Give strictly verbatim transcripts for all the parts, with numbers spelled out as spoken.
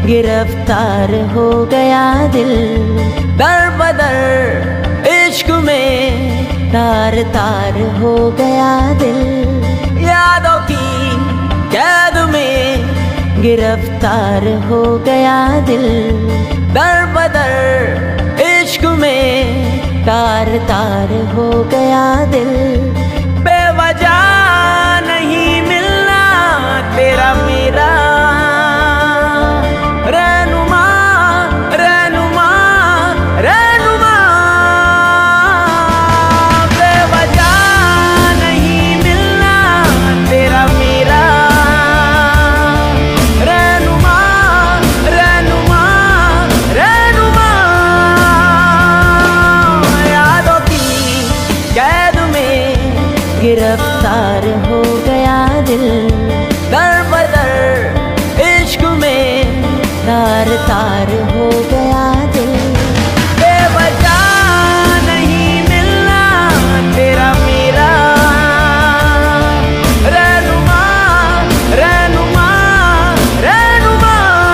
गिरफ्तार हो गया दिल। दर बदर इश्क में तार तार हो गया दिल। यादों की कैद में गिरफ्तार हो गया दिल। दर बदर इश्क में तार तार हो गया दिल। बेवजह नहीं मिलना तेरा मेरा रहनुमा रहनुमा रहनुमा। बेवजह नहीं मिलना तेरा मेरा रहनुमा रहनुमा रहनुमा। यादों की कैद में गिरफ्तार हो गया दिल। दर बदर इश्क में तार तार हो गया दिल। बेवजह नहीं मिलना तेरा मेरा रहनुमा रहनुमा रहनुमा।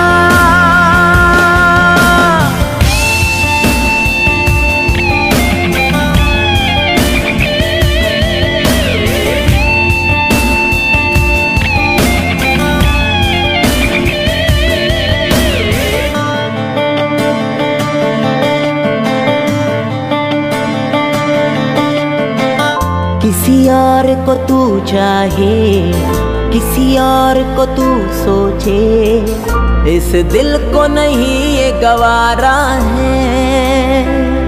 किसी और को तू चाहे, किसी और को तू सोचे, इस दिल को नहीं ये गवारा है।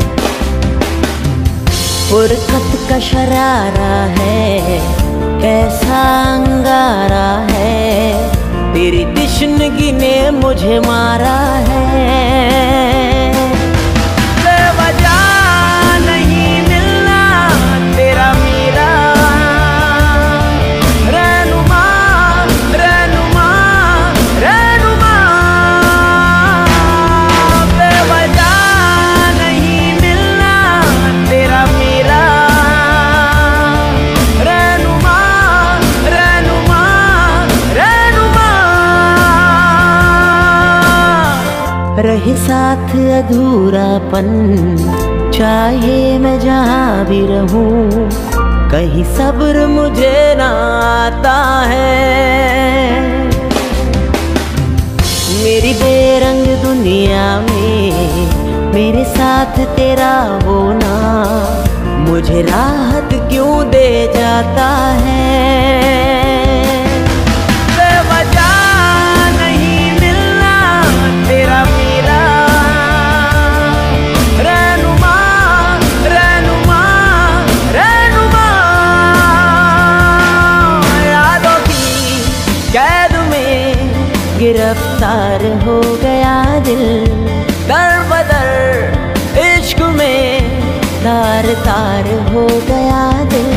फुरकत का शरारा है, कैसा अंगारा है, तेरी तिश्नगी ने मुझे मारा है। बेवजह नहीं मिलना तेरा मेरा रहनुमा रहनुमा रहनुमा। बेवजह नहीं मिलना तेरा मेरा रहनुमा रहनुमा रहनुमा। रहे साथ अधूरापन चाहे मैं जहाँ भी रहूं, कहीं सब्र मुझे ना आता है। मेरी बेरंग दुनिया में मेरे साथ तेरा होना मुझे राहत क्यों दे जाता है। बेवजह नहीं मिलना तेरा मेरा रहनुमा रहनुमा रहनुमा। यादों की कैद में गिरफ्तार हो गया दिल। दर बदर इश्क में तार तार हो गया दिल।